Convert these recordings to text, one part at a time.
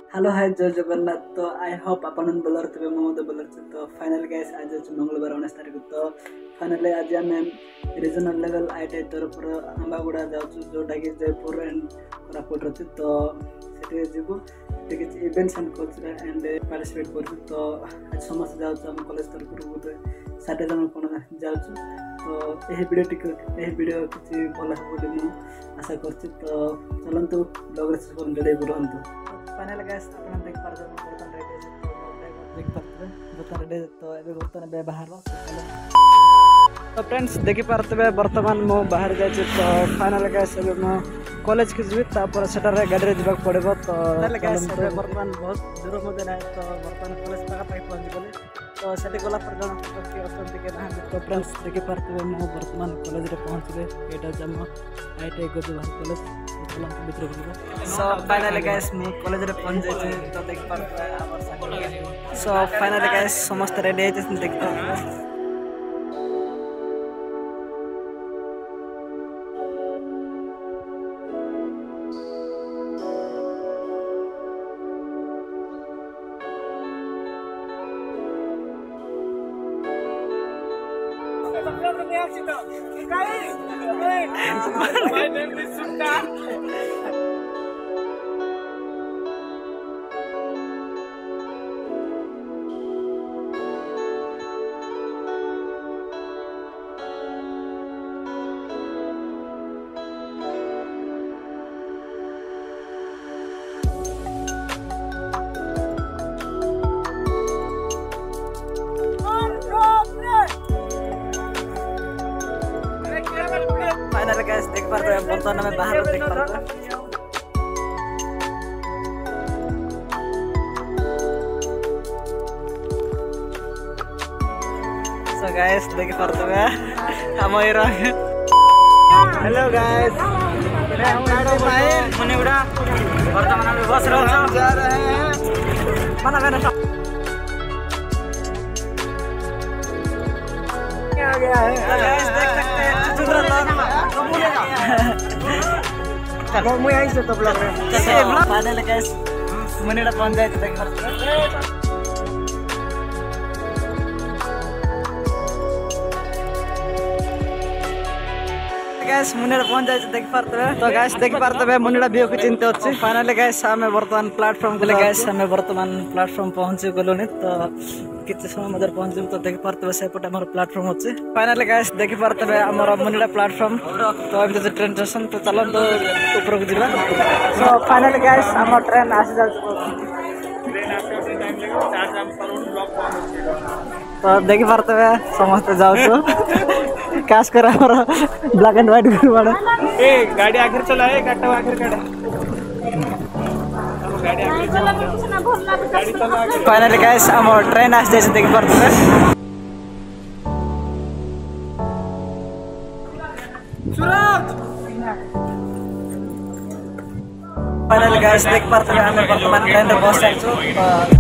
Hello hi जय जगन्नाथ। तो I hope अपन बोलर थे ममता बोलर तो फाइनल गाइस आज मंगलवार 19 तारीख तो फाइनली आज आम रिजनल लेवल आईटीआई तरफ आंबागुड़ा जाऊँ जोटा कि जयपुर एंड कोरापुट अच्छे तो से जीवु किसी events and culture and participate कर तो आज समस्त जाऊँ कॉलेज तरफ गोटे 60 जन कौन जाऊँ तो यह वीडियो किसी भल हो आशा कर तो चलतु ब्लॉग रेडी रुहतु। फाइनल गाइस आप देख पारे बर्तन रेडी देख पारे बर्तन रेडी तो ये बर्तन बे बाहर तो फ्रेंड्स देखी पारे बर्तमान मो बाहर जाए तो फाइनल गाइस मो कॉलेज की जी सेटार गाड़ी में जावाक पड़ो तो बर्तमान बहुत दूर मध्य ना तो बर्तमान कॉलेज पाखे पहुँची गली तो से गला ना तो फ्रेंड्स देखी पारे मो बर्तमान कॉलेज में पहुँचले यहाँ जम आईटीआई गोजुबार कॉलेज सो फाइनली गाइस मु कॉलेज रे पहुंच जाय तो देख पारे हमर संग सो फाइनली गाइस समस्त रेडी है देख पारे फाइनल गाइस देख पारे बर्तमान में बाहर देख पारे सो गाइस देख पारे हम हीरो हेलो गाइस मैं हूं भाई मुनिउड़ा वर्तमान में बस रहो जा रहे हैं माना मैंने क्या गया है गाइस देख सकते हैं kalau mau yang itu blog final guys मुनिड़ा पहुंच जाए तो देख गाइस मुनिड़ा पहुंच जाए देख पारे तो गाइस देख पारे मुनिड़ा व्यू को चिंता अच्छे फाइनल गाइस आम बर्तमान प्लेटफॉर्म गले गाइस आम बर्तमान प्लेटफॉर्म पहुंची गलुनी तो किसी समय मध्य पहुंचू तो देख पारे सेपटे आम प्लेटफॉर्म अच्छे फाइनल गाइस देख पारे आम मुनिड़ा प्लेटफॉर्म तो एमती ट्रेन स्टेशन तो चलते ऊपर को जीवा सो फाइनल गाइस आम ट्रेन आसी जा तो देख पारे समस्त जाऊँ खास कर ब्लैक एंड व्हाइट वाला ए गाड़ी आगे चला है गाड़ी आगे गाड़ी आगे फाइनली गाइस हम ट्रेन आस जैसे देख पारे फाइनली गाइस देख पारे हम वर्तमान ट्रेन रे बस जाइछु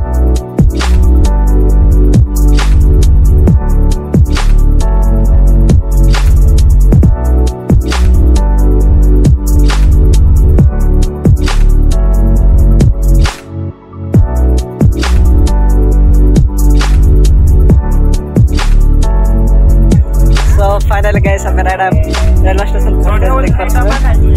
फाइनल गाइस हम रेलवे स्टेशन पहुंच देख पारे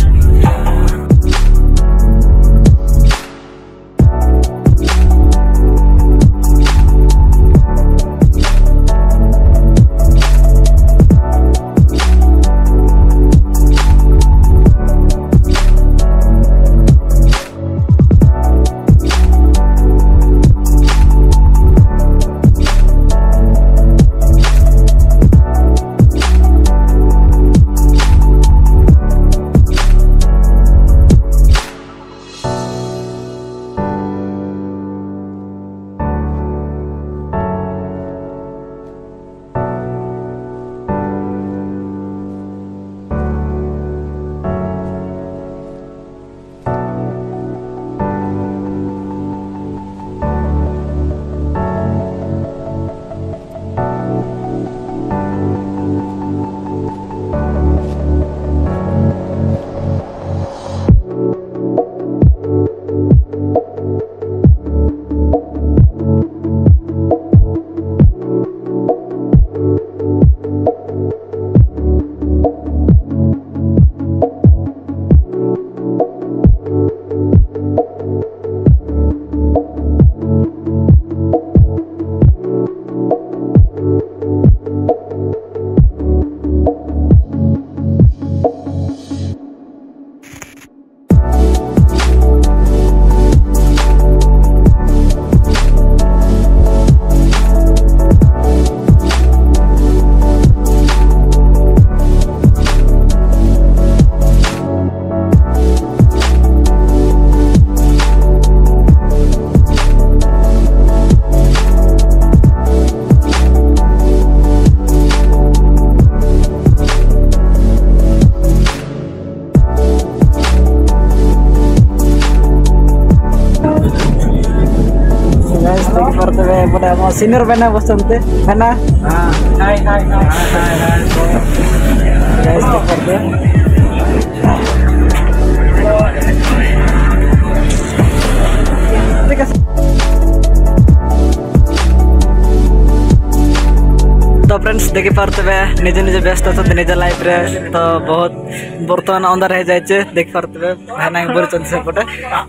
एपटे आम सीनियर भाईना बसते भाईना तो फ्रेंड्स देखी पारे निजे निजे व्यस्त अच्छा निज लाइफ रे तो बहुत बर्तमान अंधार हो जाए देखी पारे भाईना बोलते सेपटे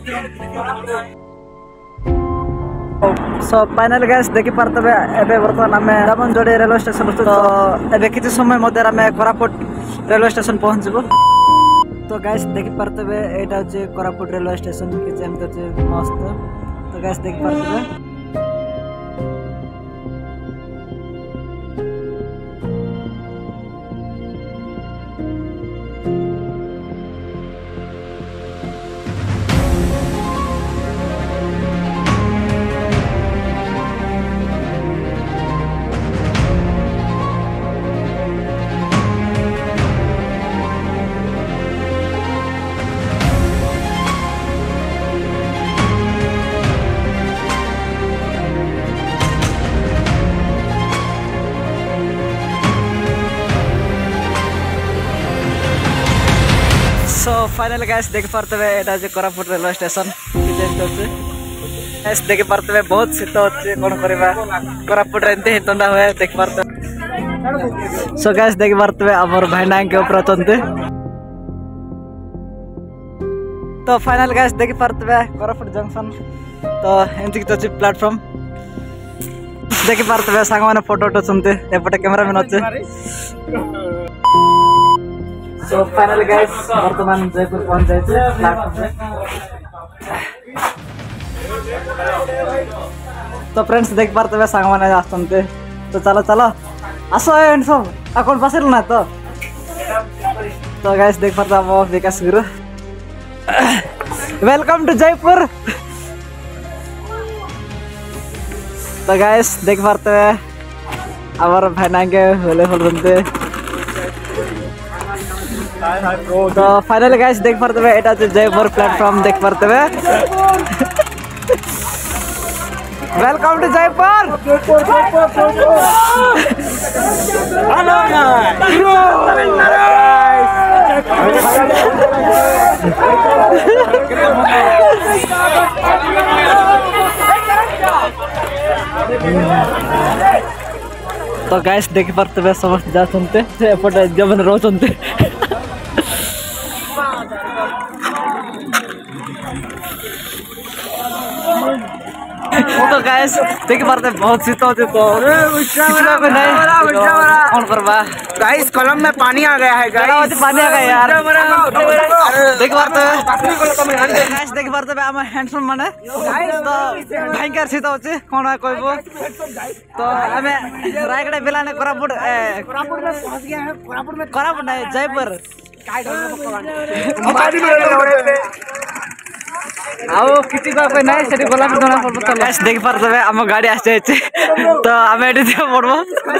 सो फाइनल गैस देखी पारे एबे बर्तमान आम दामनजोड़ी रेलवे स्टेशन तो एबे किसी समय मध्य आम कोरापुट रेलवे स्टेशन पहुँचबू तो गैस देखी पारे यहाँ हूँ कोरापुट रेलवे स्टेशन कि मस्त तो गैस देखी पारे सो फाइनल गैस देख पारे यहाँ हूँ कोरापुट रेलवे स्टेशन गैस देख पारे बहुत शीत अच्छे कौन करवा कोरापुट एमती ही ठंडा हुए देख पारे सो गैस देख पारे आमर भाईना के ऊपर अच्छा तो फाइनल गैस देख पारे कोरापुट जंक्शन तो एमती तो प्लेटफॉर्म देख पारे सांग मैंने फोटो उठाते एपटे कैमरामैन अच्छे सो फाइनल गाइस वर्तमान जयपुर पहुंच जाए तो फ्रेंड्स देख पारे सांग मैंने आसते तो चलो चलो आस सब कौन पास ना तो गाइस देख पारे आम विकास गुरु वेलकम टू जयपुर तो गाइस देख पारे आमर भाईना के बोले बोलते तो फाइनल गाइस देख पारे यहाँ जयपुर प्लेटफॉर्म देख पारे वेलकम टू जयपुर तो गाइस देख पारे समस्त जा सुनते एपटे जब रोचते तो गाइस देख पारे बहुत शीत होती तो कौन करवा गाइस कलम में पानी आ गया है गाइस पानी आ गया यार देख पारे गाइस देख पारे आम हैंडसम माने तो भयंकर शीत होची कौन कहबो तो आम रायगढ़ बेलाने कोरापुट कोरापुट में पहुंच गया है कोरापुट नहीं जयपुर आओ किसी का कोई नहीं सेठी गोला पे दोना पड़बो तो गाइस देख पारे आम गाड़ी आस जाए तो आम एडी दिया पड़बो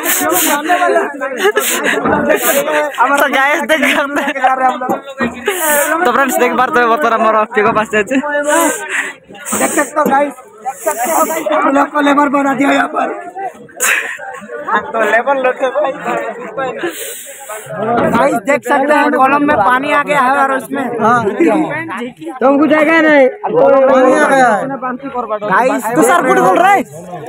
तो गाइस देख तो फ्रेंड्स देख पारे बर्तमान हमर पिकअप आस जाए देख सकते हो गाइस हम लोग को लेबर बना दिया यहाँ पर तो लेबर लोग गाइस देख सकते हैं कॉलम में पानी आ गया है और उसमें तुमको जगह नहीं पानी आ गया है गाइस तुषार कुछ बोल रहे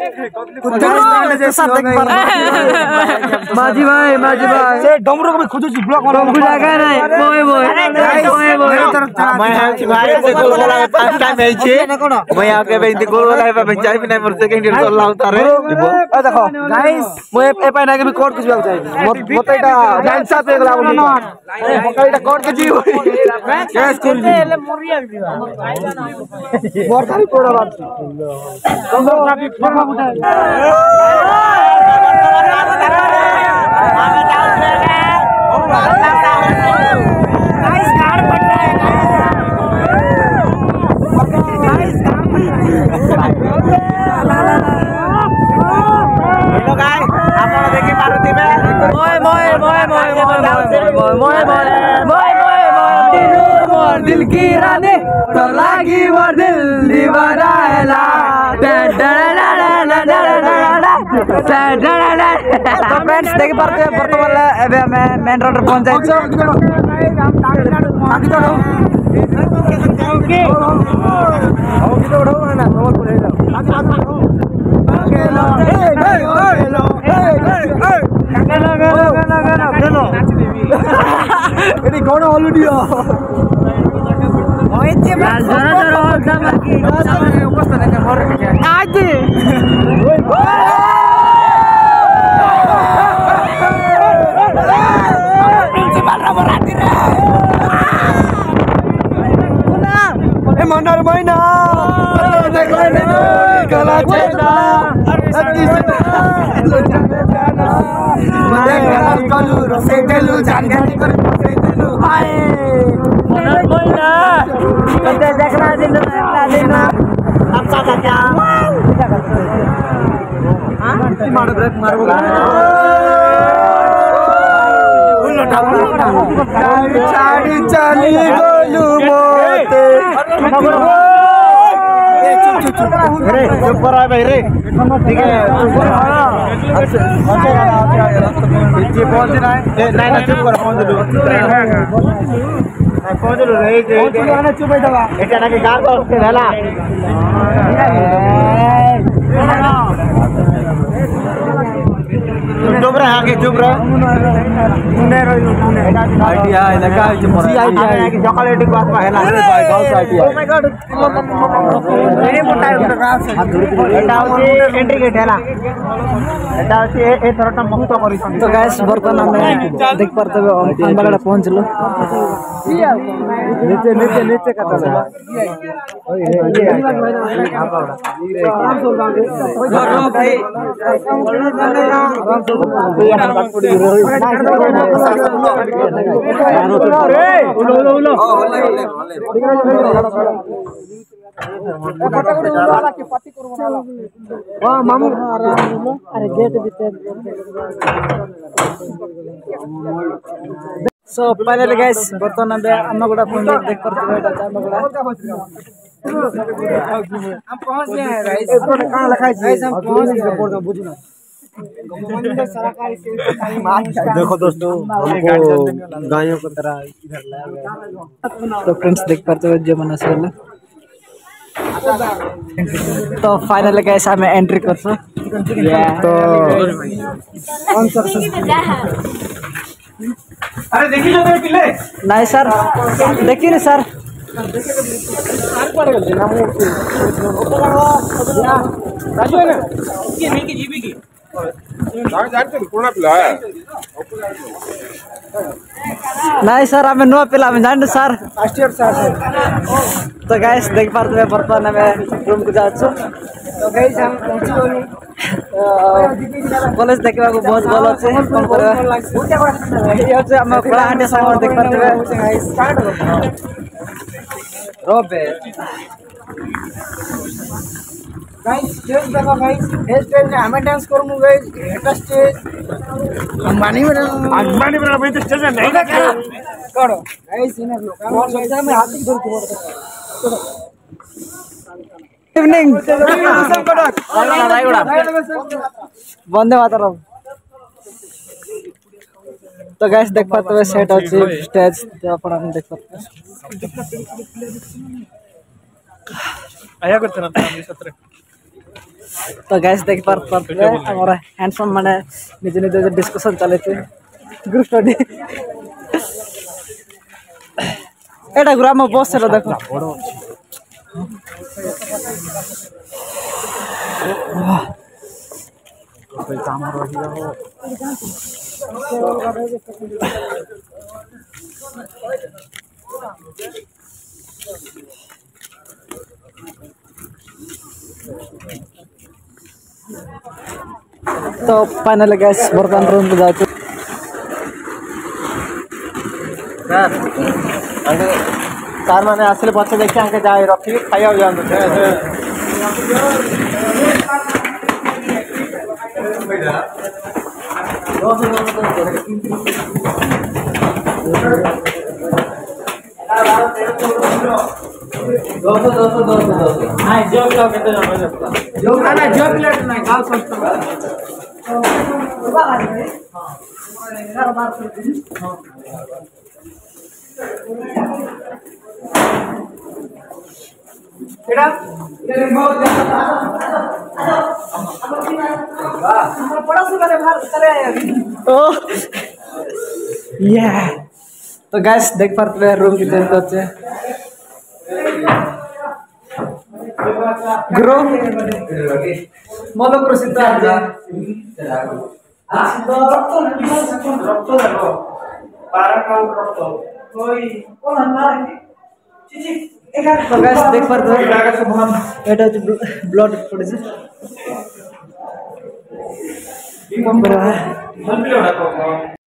तुषार देख पारे माजी भाई से डमरू को भी खुद जी ब्लॉक तुमको जगह नहीं मोए मैं है भाई से गोल गोला में फर्स्ट टाइम है छी मैं आके बेंती गोल गोला में मैं चाय भी नहीं मर सेकंड ईयर चल लाउता रे ए देखो गाइस मैं ए पाइना के भी कोड कुछ चाहिए मोटेटा डांस साथ एक लागो मोटेटा कोड के जी गैस कोल ले मोरिया दिवा मोर खाली कोड़ा बात तुम लोग काफी फरमा उठा गाइस कार बन रहा है गाइस हेलो गाइस आपण देखि पारुतिबे मोर दिल की रानी तोर लागी मोर दिल दीवाना हैला तो फ्रेंड्स देखि पारते वर्तमान एबे हमें मेन रोड पर पहुंच जाइछो Mandar Maina, Kala Chena, Kalu, Setelu, Jangani, Setelu, Hai, Mandar Maina, Kata Jakra Dina, Apa kata? Mana break maru? Cari cari golu mote. चुप पर आए भाई रे ठीक है पीछे पहुंचना है नहीं ना चुप कर पहुंच लो पहुंच लो रे चुप है दवा एटा ना के गार को भेला चुप रहा आगे चुप रहा आईडिया लगा है चुप रहा आईडिया की चॉकलेट की बात पहला अरे भाई गांव से आईडिया ओ माय गॉड ये मोटा एटा होची एंट्री गेट हैला एटा होची ए थरटा मुक्त करी तो गाइस वर्तमान में देख पारते हम बगड़ा पहुंच लो नीचे नीचे नीचे का चला सो फाइनली गाइस वर्तमान में अम्मागुड़ा फोन देख करते बेटा अम्मागुड़ा हम पहुंच गए हैं गाइस इसको कहां लिखा है गाइस हम पहुंच गए रिपोर्ट में बुझना देखो दोस्तों हमको गायों की तरह इधर लाया गया तो फ्रेंड्स देख पाते हो जो मना से तो फाइनली गाइस हमें एंट्री कर सो तो अरे देखिए जो मेरे पिल्ले नहीं सर देखिए ना सर राजू है ना ये नहीं की जीबी की नहीं सर हमें नो पिला हमें जान सर तो गाइस देख पाते हैं वर्तमान में रूम को जाचो तो गाइस हम पहुंची कॉलेज देखा को बहुत भल अच्छे कौन पर ये होचे हम बड़ा हांडे सामान देख पाते हैं गाइस रोबे गाइस स्टेज देखो गाइस स्टेज में हमें डांस करूंगा गाइस एटा स्टेज अंबानी में भाई तो स्टेज में नहीं ना करो गाइस इन लोग और सबसे में हाथ की धर इवनिंग वंदे मातरम तो गाइस देख पाते हैं सेट अच्छे स्टेज अपन देख पाते आया करते ना हम सत्र तो गैस देख पारते हैं हमारा हैंडसम माने निजे निजे डिस्कशन चले थे ग्रुप स्टडी एटा ग्राम में बस चलो देखो कोई काम रही हो तो फाइनली गैस बर्तन रूम को जाते सर मैंने असले बच्चे देखे आके जाए रखी खाया हो जान तो गैस देख पाते हैं रूम कितने अच्छे ग्रो मल प्रसिद्ध तो गैस देख पाते हैं ब्लड पड़े